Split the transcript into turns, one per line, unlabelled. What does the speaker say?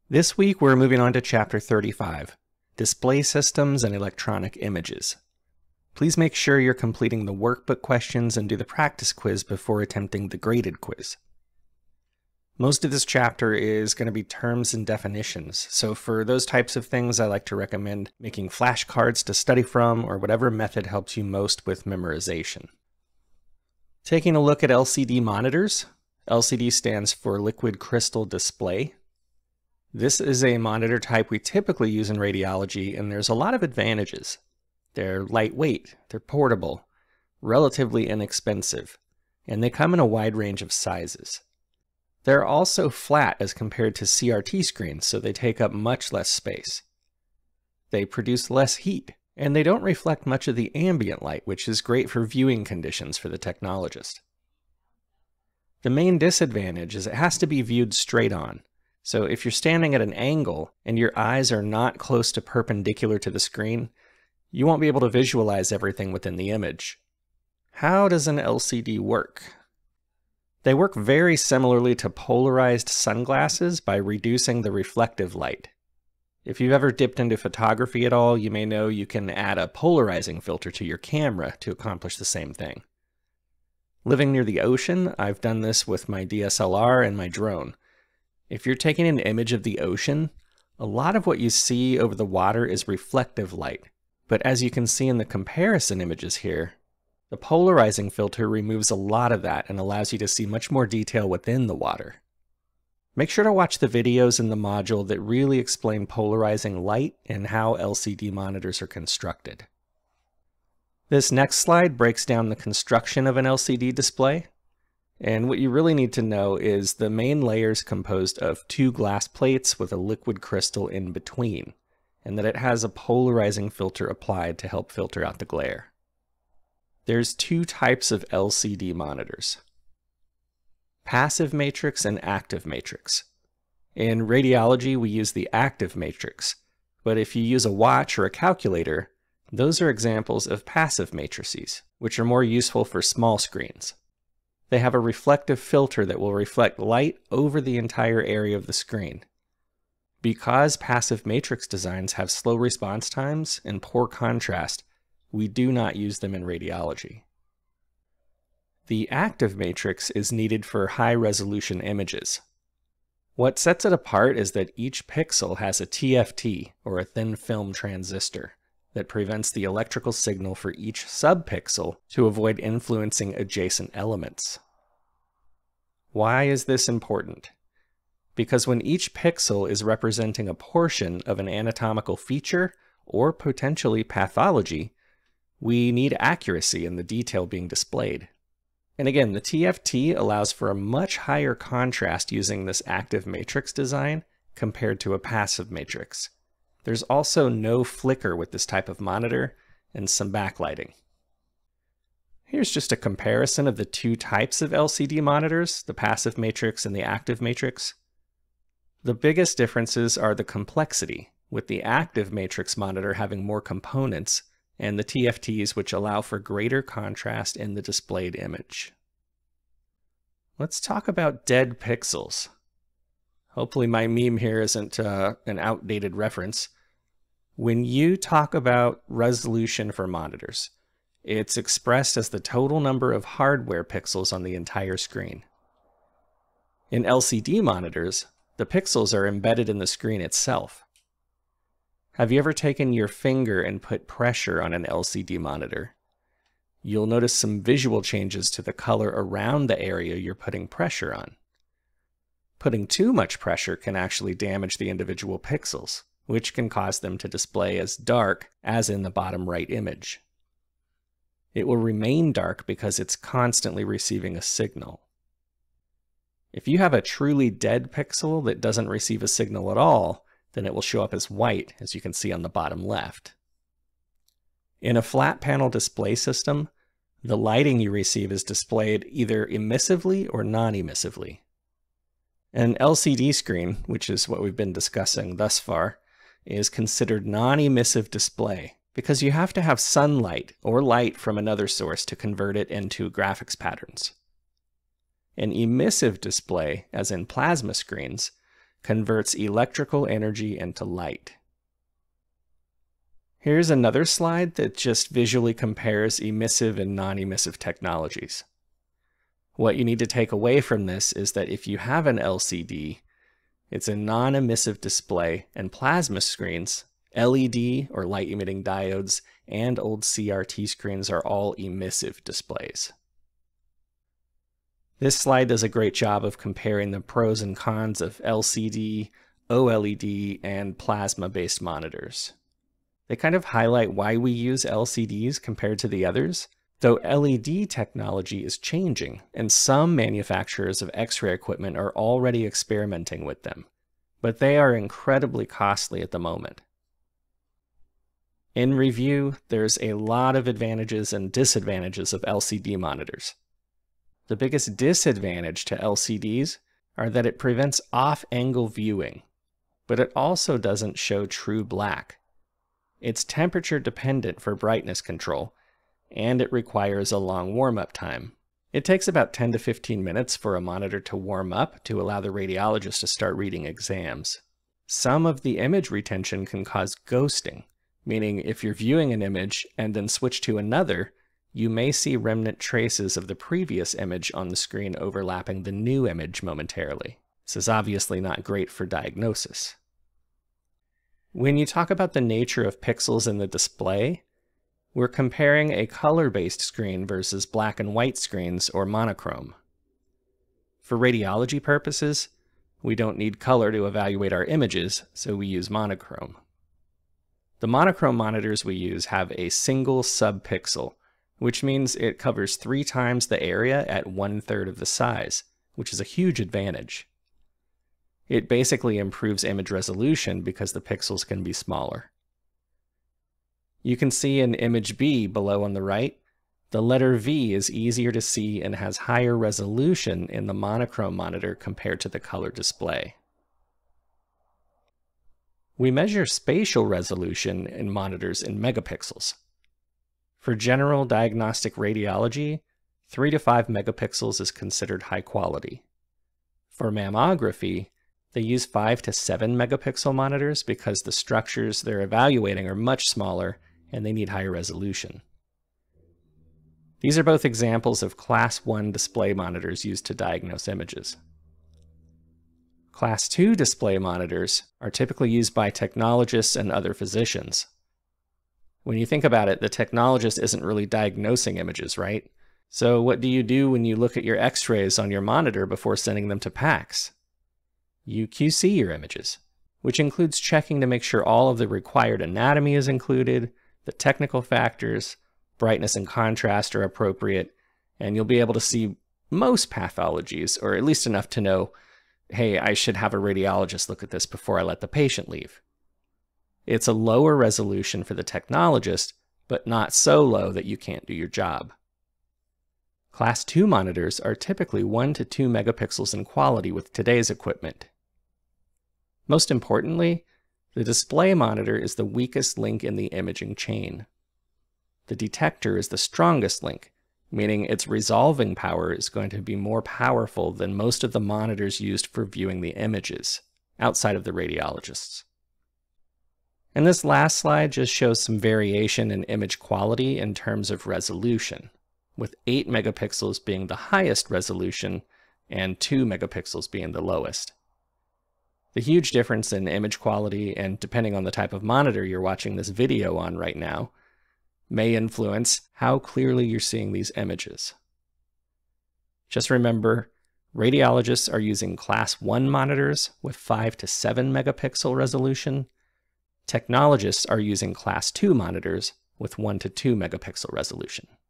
This week we're moving on to Chapter 35, Display Systems and Electronic Images. Please make sure you're completing the workbook questions and do the practice quiz before attempting the graded quiz. Most of this chapter is going to be terms and definitions, so for those types of things I like to recommend making flashcards to study from or whatever method helps you most with memorization. Taking a look at LCD monitors, LCD stands for Liquid Crystal Display. This is a monitor type we typically use in radiology, and there's a lot of advantages. They're lightweight, they're portable, relatively inexpensive, and they come in a wide range of sizes. They're also flat as compared to CRT screens, so they take up much less space. They produce less heat, and they don't reflect much of the ambient light, which is great for viewing conditions for the technologist. The main disadvantage is it has to be viewed straight on. So if you're standing at an angle and your eyes are not close to perpendicular to the screen, you won't be able to visualize everything within the image. How does an LCD work? They work very similarly to polarized sunglasses by reducing the reflective light. If you've ever dipped into photography at all, you may know you can add a polarizing filter to your camera to accomplish the same thing. Living near the ocean, I've done this with my DSLR and my drone. If you're taking an image of the ocean, a lot of what you see over the water is reflective light. But as you can see in the comparison images here, the polarizing filter removes a lot of that and allows you to see much more detail within the water. Make sure to watch the videos in the module that really explain polarizing light and how LCD monitors are constructed. This next slide breaks down the construction of an LCD display. And what you really need to know is the main layer is composed of two glass plates with a liquid crystal in between, and that it has a polarizing filter applied to help filter out the glare. There's two types of LCD monitors: passive matrix and active matrix. In radiology, we use the active matrix, but if you use a watch or a calculator, those are examples of passive matrices, which are more useful for small screens. They have a reflective filter that will reflect light over the entire area of the screen. Because passive matrix designs have slow response times and poor contrast, we do not use them in radiology. The active matrix is needed for high-resolution images. What sets it apart is that each pixel has a TFT, or a thin film transistor, that prevents the electrical signal for each subpixel to avoid influencing adjacent elements. Why is this important? Because when each pixel is representing a portion of an anatomical feature or potentially pathology, we need accuracy in the detail being displayed. And again, the TFT allows for a much higher contrast using this active matrix design compared to a passive matrix. There's also no flicker with this type of monitor and some backlighting. Here's just a comparison of the two types of LCD monitors, the passive matrix and the active matrix. The biggest differences are the complexity, with the active matrix monitor having more components and the TFTs, which allow for greater contrast in the displayed image. Let's talk about dead pixels. Hopefully my meme here isn't an outdated reference. When you talk about resolution for monitors, it's expressed as the total number of hardware pixels on the entire screen. In LCD monitors, the pixels are embedded in the screen itself. Have you ever taken your finger and put pressure on an LCD monitor? You'll notice some visual changes to the color around the area you're putting pressure on. Putting too much pressure can actually damage the individual pixels, which can cause them to display as dark as in the bottom right image. It will remain dark because it's constantly receiving a signal. If you have a truly dead pixel that doesn't receive a signal at all, then it will show up as white, as you can see on the bottom left. In a flat panel display system, the lighting you receive is displayed either emissively or non-emissively. An LCD screen, which is what we've been discussing thus far, is considered non-emissive display because you have to have sunlight or light from another source to convert it into graphics patterns. An emissive display, as in plasma screens, converts electrical energy into light. Here's another slide that just visually compares emissive and non-emissive technologies. What you need to take away from this is that if you have an LCD, it's a non-emissive display, and plasma screens, LED or light-emitting diodes, and old CRT screens are all emissive displays. This slide does a great job of comparing the pros and cons of LCD, OLED, and plasma-based monitors. They kind of highlight why we use LCDs compared to the others, though LED technology is changing, and some manufacturers of X-ray equipment are already experimenting with them, but they are incredibly costly at the moment. In review, there's a lot of advantages and disadvantages of LCD monitors. The biggest disadvantage to LCDs are that it prevents off-angle viewing, but it also doesn't show true black. It's temperature dependent for brightness control, and it requires a long warm-up time. It takes about 10 to 15 minutes for a monitor to warm up to allow the radiologist to start reading exams. Some of the image retention can cause ghosting, meaning if you're viewing an image and then switch to another, you may see remnant traces of the previous image on the screen overlapping the new image momentarily. This is obviously not great for diagnosis. When you talk about the nature of pixels in the display, we're comparing a color-based screen versus black and white screens or monochrome. For radiology purposes, we don't need color to evaluate our images, so we use monochrome. The monochrome monitors we use have a single subpixel, which means it covers 3 times the area at 1/3 of the size, which is a huge advantage. It basically improves image resolution because the pixels can be smaller. You can see in image B below on the right, the letter V is easier to see and has higher resolution in the monochrome monitor compared to the color display. We measure spatial resolution in monitors in megapixels. For general diagnostic radiology, 3 to 5 megapixels is considered high quality. For mammography, they use 5 to 7 megapixel monitors because the structures they're evaluating are much smaller and they need higher resolution. These are both examples of Class 1 display monitors used to diagnose images. Class 2 display monitors are typically used by technologists and other physicians. When you think about it, the technologist isn't really diagnosing images, right? So what do you do when you look at your X-rays on your monitor before sending them to PACS? You QC your images, which includes checking to make sure all of the required anatomy is included, the technical factors, brightness and contrast are appropriate, and you'll be able to see most pathologies, or at least enough to know, hey, I should have a radiologist look at this before I let the patient leave. It's a lower resolution for the technologist, but not so low that you can't do your job. Class 2 monitors are typically 1 to 2 megapixels in quality with today's equipment. Most importantly, the display monitor is the weakest link in the imaging chain. The detector is the strongest link, meaning its resolving power is going to be more powerful than most of the monitors used for viewing the images, outside of the radiologists. And this last slide just shows some variation in image quality in terms of resolution, with 8 megapixels being the highest resolution and 2 megapixels being the lowest. The huge difference in image quality, and depending on the type of monitor you're watching this video on right now, may influence how clearly you're seeing these images. Just remember, radiologists are using Class 1 monitors with 5 to 7 megapixel resolution. Technologists are using Class 2 monitors with 1 to 2 megapixel resolution.